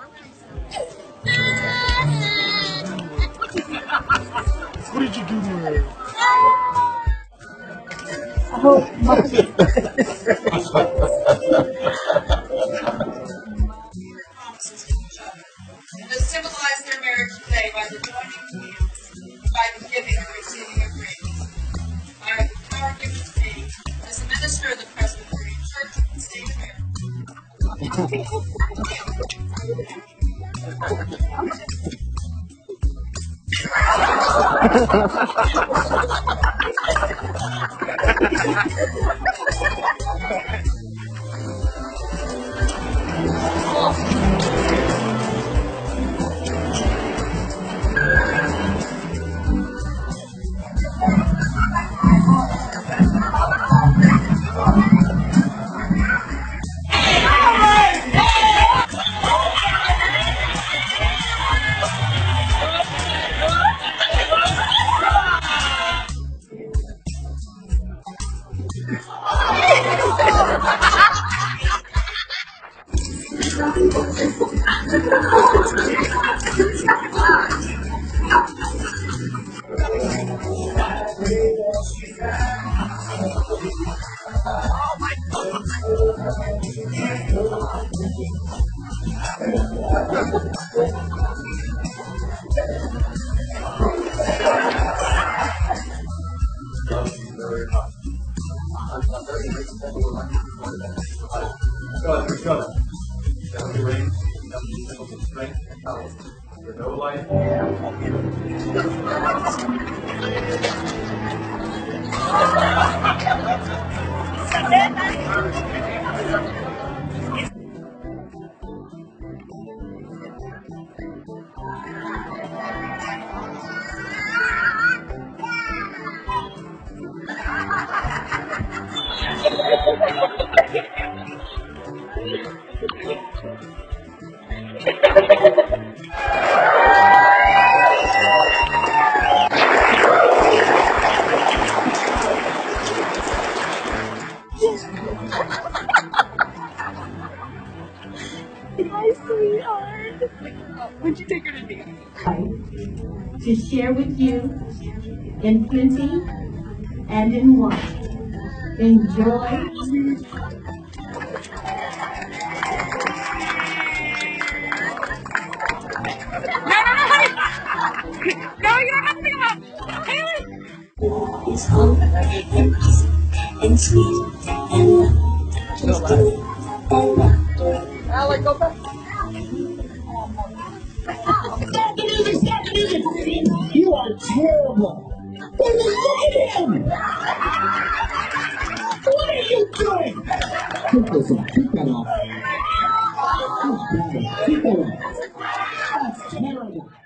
What did you do to her? Oh, my. And to symbolize their marriage today by the joining hands, by the giving and receiving of rings. I have the power given to me as a minister of the Presbyterian Church of the State of My sweetheart. When'd you take her to dinner? To share with you in plenty and in want. Enjoy. No, you don't have to think about Haley! It's home and sweet and Alec, go back. You are terrible. What are you doing? Take this off. Take that off. Keep that off. That's terrible.